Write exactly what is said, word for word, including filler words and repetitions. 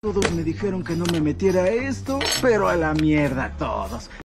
Todos me dijeron que no me metiera a esto, pero a la mierda todos.